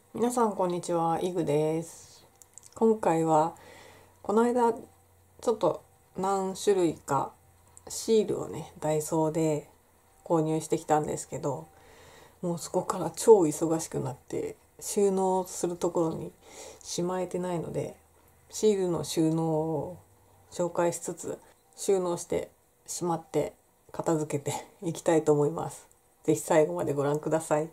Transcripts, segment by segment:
皆さんこんにちは、イグです。今回はこの間ちょっと何種類かシールをねダイソーで購入してきたんですけど、もうそこから超忙しくなって収納するところにしまえてないので、シールの収納を紹介しつつ収納してしまって片付けていきたいと思います。ぜひ最後までご覧ください。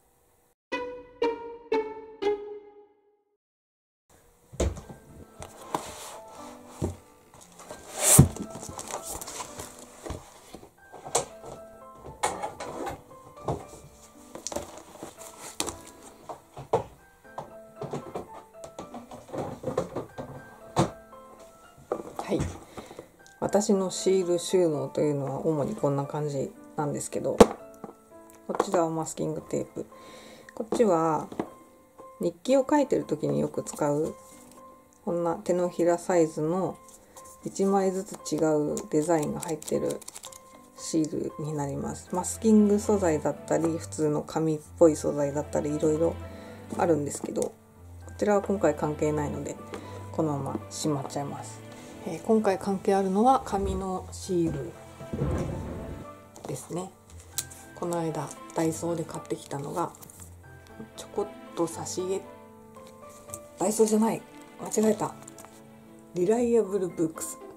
はい、私のシール収納というのは主にこんな感じなんですけど、こっちはマスキングテープ、こっちは日記を書いてる時によく使うこんな手のひらサイズの1枚ずつ違うデザインが入ってるシールになります。マスキング素材だったり普通の紙っぽい素材だったりいろいろあるんですけど、こちらは今回関係ないのでこのまましまっちゃいます。今回関係あるのは紙のシールですね。この間ダイソーで買ってきたのがちょこっと差し入れ、ダイソーじゃない、間違えた、リライアブルブックス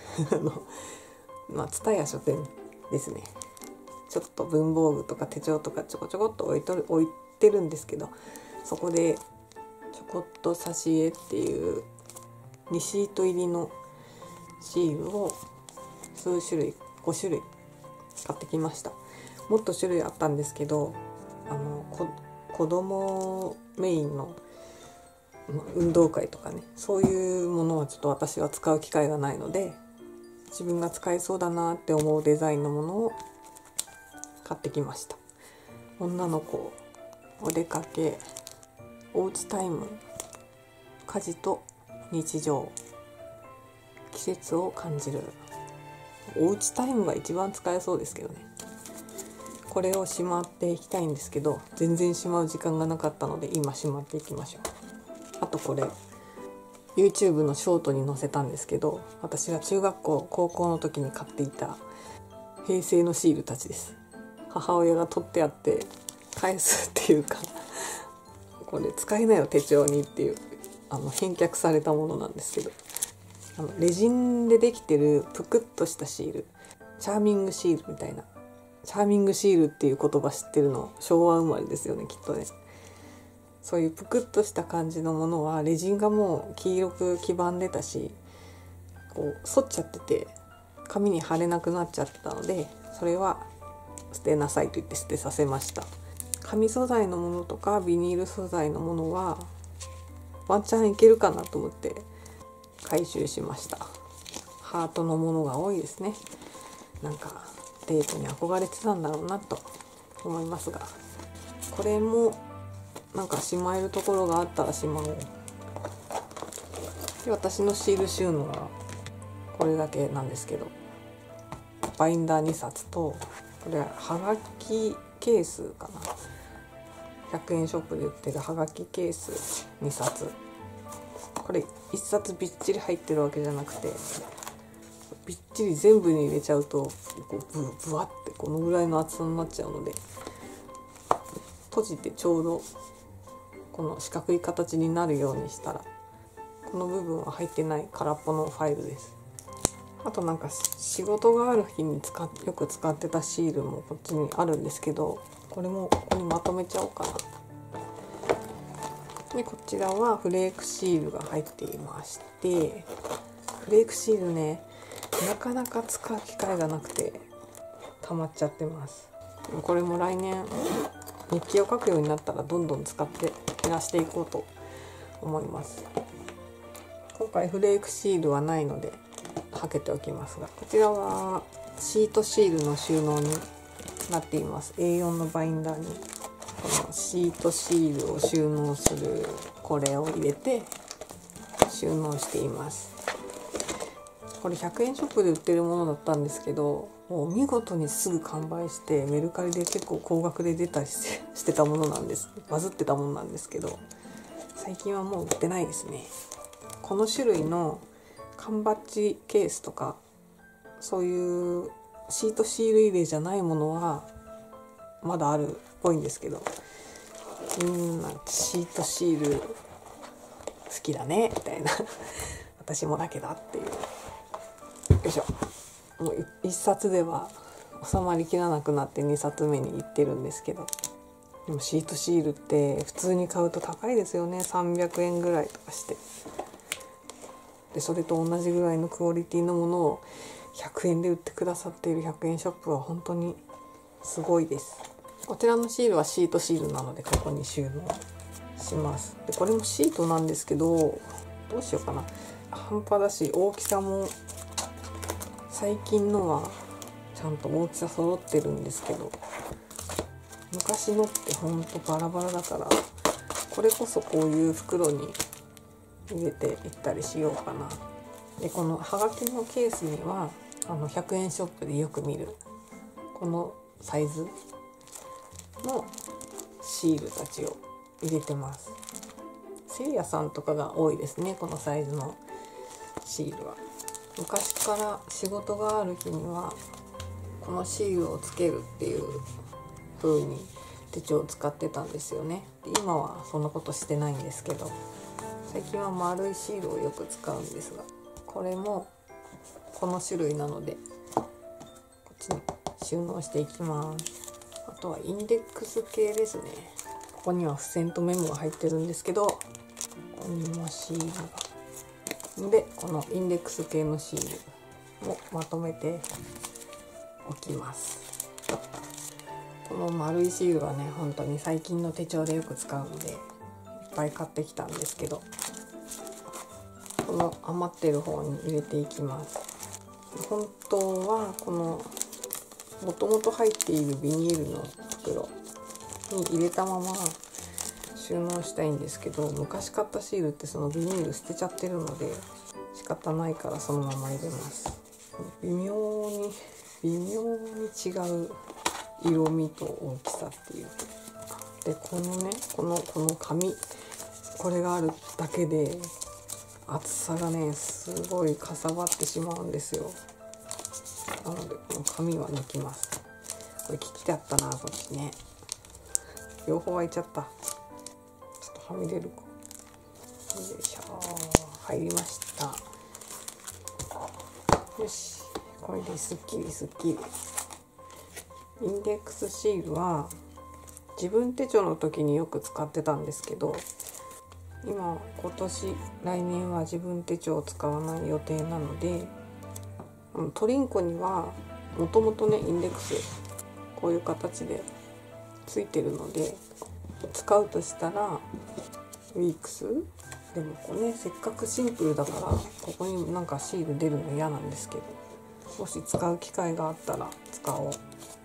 蔦屋書店ですね。ちょっと文房具とか手帳とかちょこちょこっと置いてるんですけど、そこでちょこっと差し入れっていう2シート入りのシールを数種類5種類買ってきました。もっと種類あったんですけど、子供メインの運動会とかね、そういうものはちょっと私は使う機会がないので、自分が使えそうだなって思うデザインのものを買ってきました。女の子、お出かけ、おうちタイム、家事と日常、季節を感じる。おうちタイムが一番使えそうですけどね。これをしまっていきたいんですけど、全然しまう時間がなかったので今しまっていきましょう。あとこれ YouTube のショートに載せたんですけど、私が中学校高校の時に買っていた平成のシールたちです。母親が取ってあって返すっていうかこれ使えないよ手帳にっていう返却されたものなんですけど、レジンでできてるぷくっとしたシール、チャーミングシールみたいな、チャーミングシールっていう言葉知ってるの昭和生まれですよね、きっとね。そういうぷくっとした感じのものはレジンがもう黄色く黄ばんでたし、こう反っちゃってて紙に貼れなくなっちゃったので、それは捨てなさいと言って捨てさせました。紙素材のものとかビニール素材のものはワンチャンいけるかなと思って回収しました。ハートのものが多いですね。なんかデートに憧れてたんだろうなと思いますが、これもなんかしまえるところがあったらしまおう。で、私のシール収納はこれだけなんですけど、バインダー2冊と、これははがきケースかな、100円ショップで売ってるはがきケース2冊。これ1冊びっちり入ってるわけじゃなくて、びっちり全部に入れちゃうとこうブワってこのぐらいの厚さになっちゃうので、閉じてちょうどこの四角い形になるようにしたら、この部分は入ってない空っぽのファイルです。あとなんか仕事がある日によく使ってたシールもこっちにあるんですけど、これもここにまとめちゃおうかな。で、こちらはフレークシールが入っていまして、フレークシールね、なかなか使う機会がなくて溜まっちゃってます。これも来年日記を書くようになったらどんどん使って減らしていこうと思います。今回フレークシールはないのではけておきますが、こちらはシートシールの収納になっています。 A4 のバインダーにこのシートシールを収納するこれを入れて収納しています。これ100円ショップで売ってるものだったんですけど、 もう見事にすぐ完売して、メルカリで結構高額で出たりしてたものなんです。バズってたものなんですけど、最近はもう売ってないですね。この種類の缶バッジケースとか、そういうシートシール入れじゃないものはまだあるっぽいんですけど、みんなシートシール好きだねみたいな私もだけだっていう。よいしょ。もう1冊では収まりきらなくなって2冊目に行ってるんですけど、でもシートシールって普通に買うと高いですよね。300円ぐらいとかして、でそれと同じぐらいのクオリティのものを100円で売ってくださっている100円ショップは本当にすごいです。こちらのシールはシートシールなのでここに収納します。でこれもシートなんですけど、どうしようかな。半端だし大きさも最近のはちゃんと大きさ揃ってるんですけど、昔のってほんとバラバラだから、これこそこういう袋に入れていったりしようかな。でこのハガキのケースには100円ショップでよく見るこのサイズのシールたちを入れてます。セリアさんとかが多いですね、このサイズのシールは。昔から仕事がある日にはこのシールをつけるっていう風に手帳を使ってたんですよね。で今はそんなことしてないんですけど、最近は丸いシールをよく使うんですが、これもこの種類なのでこっちに収納していきます。あとはインデックス系ですね。ここには付箋とメモが入ってるんですけど、ここにもシールがで、このインデックス系のシールもまとめておきます。この丸いシールはね、本当に最近の手帳でよく使うのでいっぱい買ってきたんですけど、この余ってる方に入れていきます。本当はこのもともと入っているビニールの袋に入れたまま収納したいんですけど、昔買ったシールってそのビニール捨てちゃってるので仕方ないからそのまま入れます。微妙に違う色味と大きさっていう。でこのね、この紙、これがあるだけで厚さがねすごいかさばってしまうんですよ。なのでこの紙は抜きます。これ聞きだったな、こっちね。両方開いちゃった。ちょっとはみ出るか。よいしょ、入りました。よし、これですっきりすっきり。インデックスシールは自分手帳の時によく使ってたんですけど、今年来年は自分手帳を使わない予定なので、トリンコにはもともとねインデックスこういう形でついてるので、使うとしたらウィークスでもこうね、せっかくシンプルだからここになんかシール出るの嫌なんですけど、もし使う機会があったら使おう。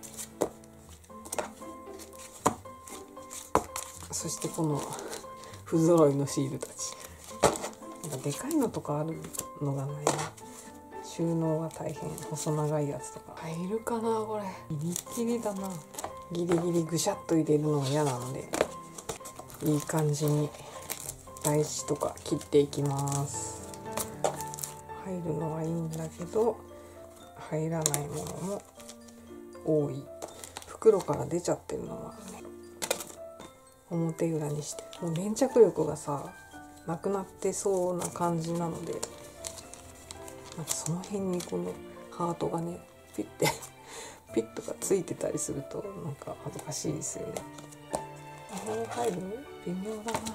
そしてこの不揃いのシールたち、なんかでかいのとかあるのがないな。収納が大変。細長いやつとか入るかな、これギリギリだな。ギリギリぐしゃっと入れるのが嫌なので、いい感じに台紙とか切っていきます。入るのはいいんだけど入らないものも多い。袋から出ちゃってるのもあるね。表裏にしてもう粘着力がさなくなってそうな感じなので、なんかその辺にこのハートがねピッとがついてたりするとなんか恥ずかしいですよね。入る？微妙だな。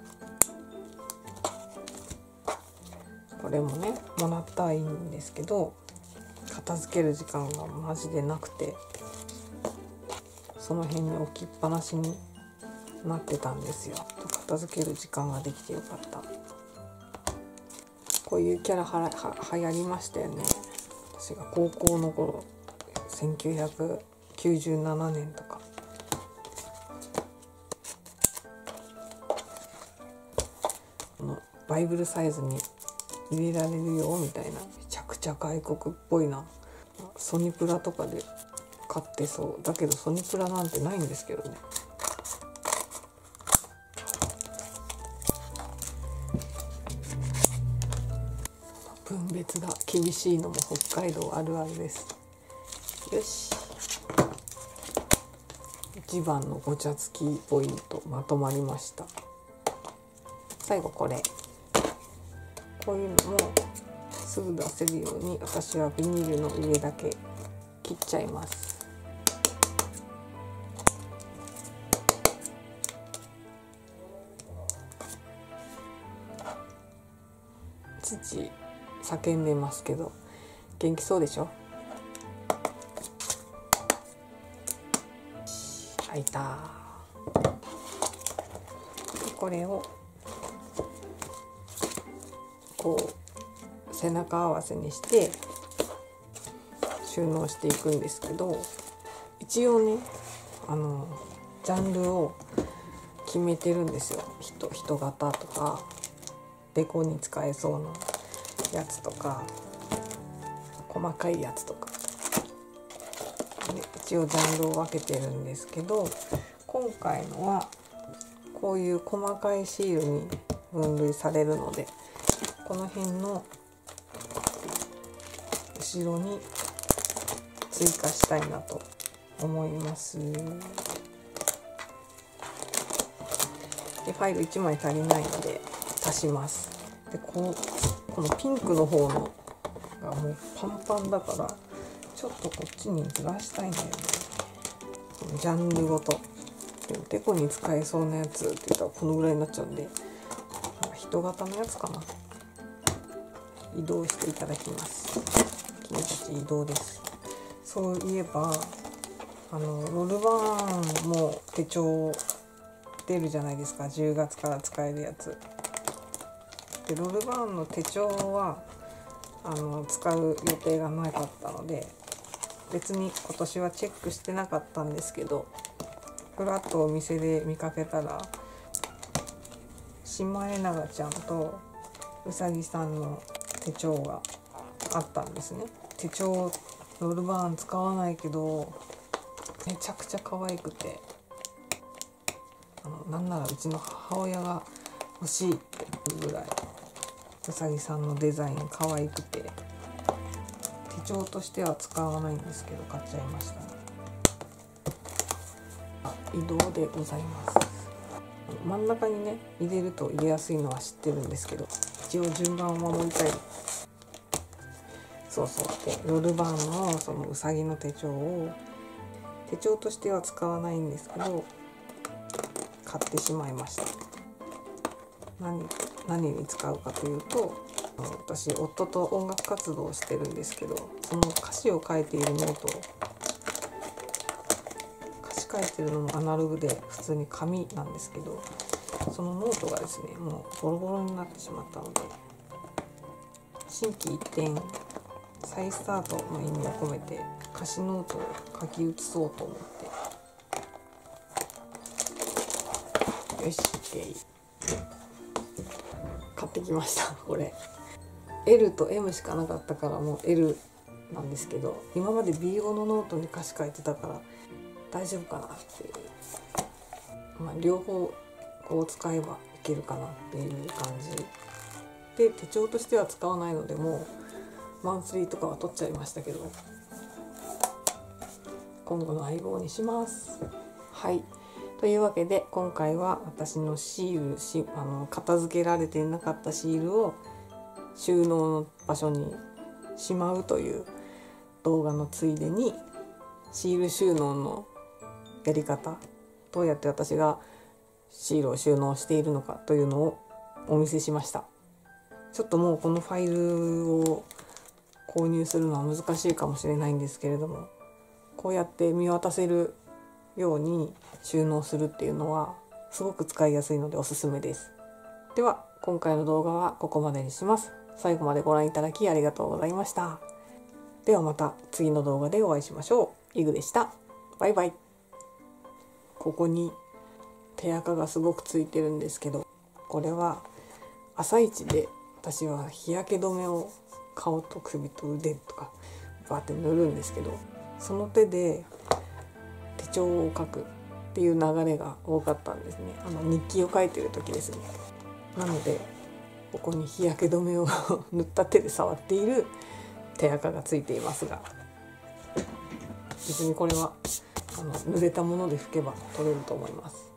これもねもらったらいいんですけど、片付ける時間がマジでなくて、その辺に置きっぱなしになってたんですよ。片付ける時間ができてよかった。こういうキャラ流行りましたよね。私が高校の頃、1997年とか。このバイブルサイズに入れられるよみたいな、めちゃくちゃ外国っぽいな。 ソニプラとかで買ってそうだけど、ソニプラなんてないんですけどね。分別が厳しいのも北海道あるあるです。よし、一番のごちゃつきポイントまとまりました。最後これ、こういうのもすぐ出せるように私はビニールの上だけ切っちゃいます。父叫んでますけど元気そうでしょ。開いた。これをこう背中合わせにして収納していくんですけど、一応ねジャンルを決めてるんですよ。人型とかデコに使えそうなやつとか細かいやつとかで一応ジャンルを分けてるんですけど、今回のはこういう細かいシールに分類されるので、この辺の後ろに追加したいなと思います。でファイル1枚足りないので足します。でこのピンクの方のがもうパンパンだから、ちょっとこっちにずらしたいんだよね。ジャンルごとでもデコに使えそうなやつって言ったらこのぐらいになっちゃうんで、人型のやつかな。移動していただきます。君たち移動です。そういえばロールバーンも手帳出るじゃないですか、10月から使えるやつで。ロールバーンの手帳は使う予定がなかったので、別に今年はチェックしてなかったんですけど、ふらっとお店で見かけたらシマエナガちゃんとうさぎさんの手帳があったんですね。手帳ロールバーン使わないけどめちゃくちゃ可愛くて、なんならうちの母親が欲しいっていうぐらいうさぎさんのデザイン可愛くて、手帳としては使わないんですけど買っちゃいました。移動でございます。真ん中にね入れると入れやすいのは知ってるんですけど、一応順番を守りたい。そうでロールバーンのそのうさぎの手帳を手帳としては使わないんですけど買ってしまいました。何に使うかというと、私夫と音楽活動をしてるんですけど、その歌詞を書いているノート、歌詞書いてるのもアナログで普通に紙なんですけど、そのノートがですねもうボロボロになってしまったので、心機一転再スタートの意味を込めて歌詞ノートを書き写そうと思って、よし OK 買ってきました。これ L と M しかなかったからもう L なんですけど、今まで B5 のノートに歌詞書いてたから大丈夫かなっていう、両方こう使えばいけるかなっていう感じで、手帳としては使わないのでもうマンスリーとかは取っちゃいましたけど、今後の相棒にします。はい、というわけで今回は私のシール片付けられていなかったシールを収納の場所にしまうという動画のついでに、シール収納のやり方、どうやって私がシールを収納しているのかというのをお見せしました。ちょっともうこのファイルを購入するのは難しいかもしれないんですけれども、こうやって見渡せるように収納するっていうのはすごく使いやすいのでおすすめです。では今回の動画はここまでにします。最後までご覧いただきありがとうございました。ではまた次の動画でお会いしましょう。イグでした。バイバイ。ここに手垢がすごくついてるんですけど、これは朝一で私は日焼け止めを顔と首と腕とかバーって塗るんですけど、その手で手帳を書くっていう流れが多かったんですね。日記を書いてる時ですね。なのでここに日焼け止めを塗った手で触っている手垢がついていますが、別にこれは濡れたもので拭けば取れると思います。